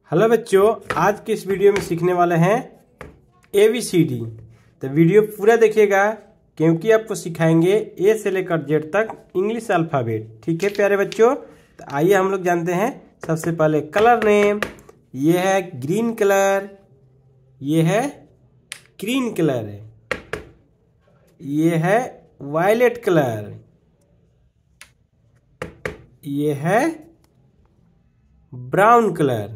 Hello बच्चों, आज के इस वीडियो में सीखने वाले हैं ABCD। तो वीडियो पूरा देखिएगा क्योंकि आपको सिखाएंगे ए से लेकर जेड तक इंग्लिश अल्फ़ाबेट। ठीक है प्यारे बच्चों, तो आइए हम लोग जानते हैं। सबसे पहले कलर नेम, ये है ग्रीन कलर, ये है ग्रीन कलर, ये है वायलेट कलर, ये है ब्राउन कलर,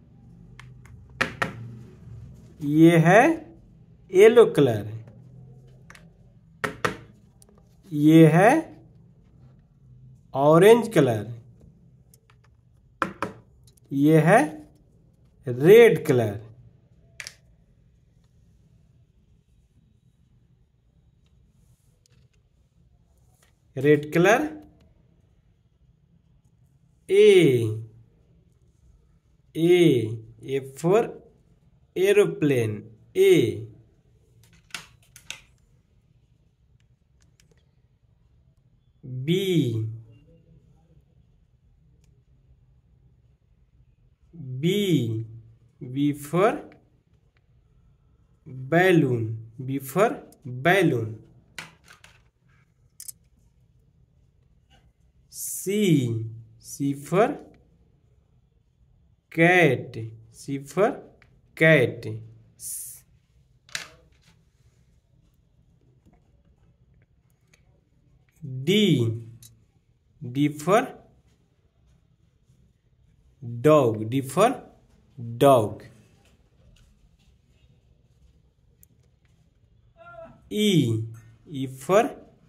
ये है येलो कलर, ये है ऑरेंज कलर, ये है red colour, red colour. A for aeroplane, A. B B for balloon, B for balloon. C for cat, C for cat. D for dog, D for dog. E for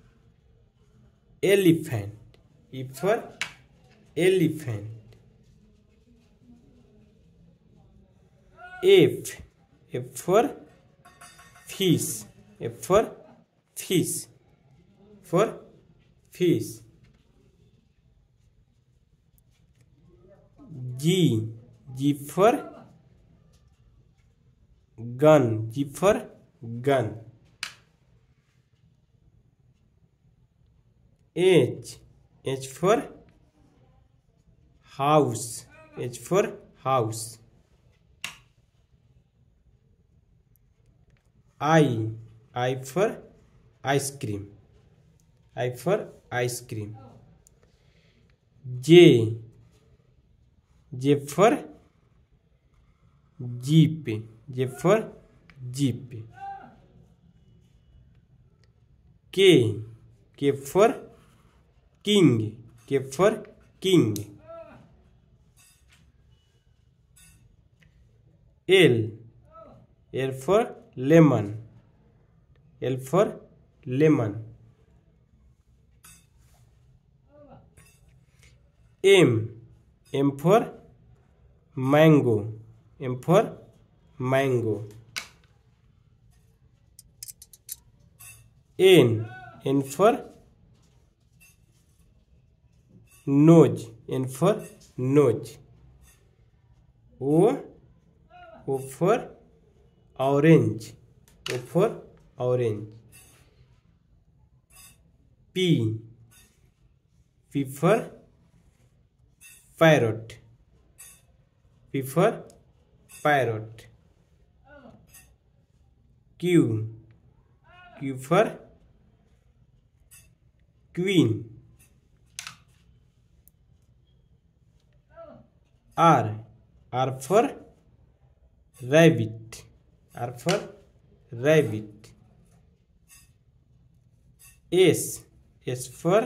elephant, E for elephant. F for fish, F for fish, for fish. G for gun, G for gun. H for house, H for house. I for ice cream, I for ice cream. J for jeep, J for jeep. K for king, K for king. L for lemon, L for lemon. M for mango, M for mango. N for nose, N for nose. O for orange, O for orange. P for parrot, P for parrot. Q for queen. R for rabbit, R for rabbit. S for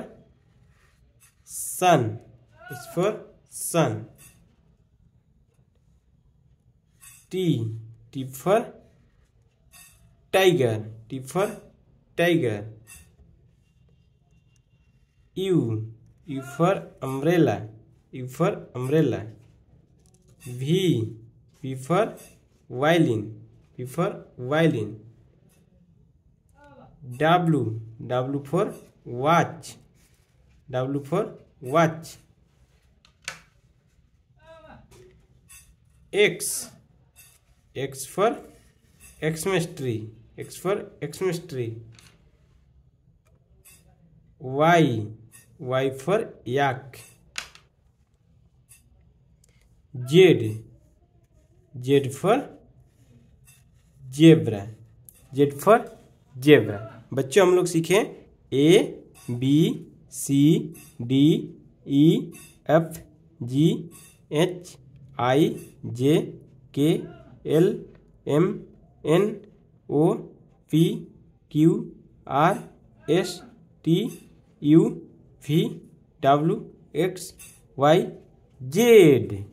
sun, S for sun. T for tiger, T for tiger. U for umbrella, U for umbrella. V for violin, V for violin. W for watch, W for watch. X for Xmas tree, X for Xmas tree. Y for yak. Z Z for zebra, Z for zebra. बच्चों हम लोग सीखे A B C D E F G H I J K L M N O P Q R S T U V W X Y Z.